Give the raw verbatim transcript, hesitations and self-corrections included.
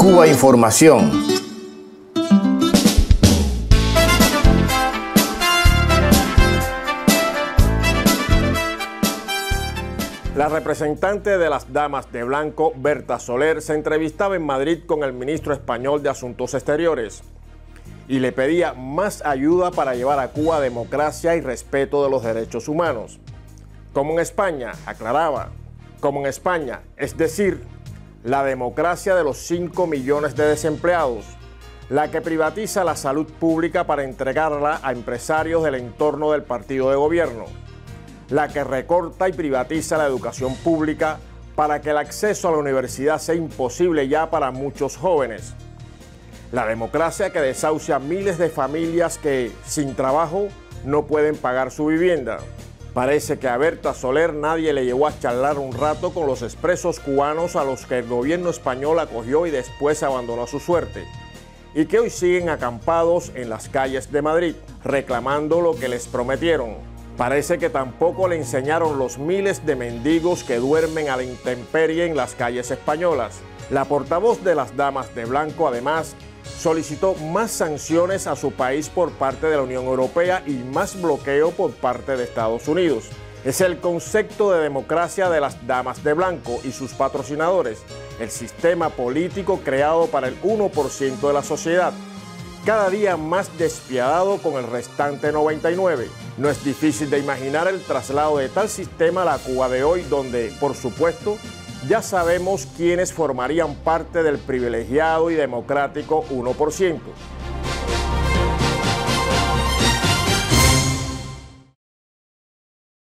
Cuba Información. La representante de las Damas de Blanco, Berta Soler, se entrevistaba en Madrid con el ministro español de Asuntos Exteriores y le pedía más ayuda para llevar a Cuba democracia y respeto de los derechos humanos. Como en España, aclaraba, como en España, es decir, la democracia de los cinco millones de desempleados, la que privatiza la salud pública para entregarla a empresarios del entorno del partido de gobierno, la que recorta y privatiza la educación pública para que el acceso a la universidad sea imposible ya para muchos jóvenes, la democracia que desahucia a miles de familias que, sin trabajo, no pueden pagar su vivienda. Parece que a Berta Soler nadie le llevó a charlar un rato con los expresos cubanos a los que el gobierno español acogió y después abandonó a su suerte, y que hoy siguen acampados en las calles de Madrid, reclamando lo que les prometieron. Parece que tampoco le enseñaron los miles de mendigos que duermen a la intemperie en las calles españolas. La portavoz de las Damas de Blanco, además, solicitó más sanciones a su país por parte de la Unión Europea y más bloqueo por parte de Estados Unidos. Es el concepto de democracia de las Damas de Blanco y sus patrocinadores, el sistema político creado para el uno por ciento de la sociedad, cada día más despiadado con el restante noventa y nueve por ciento. No es difícil de imaginar el traslado de tal sistema a la Cuba de hoy, donde, por supuesto, ya sabemos quiénes formarían parte del privilegiado y democrático uno por ciento.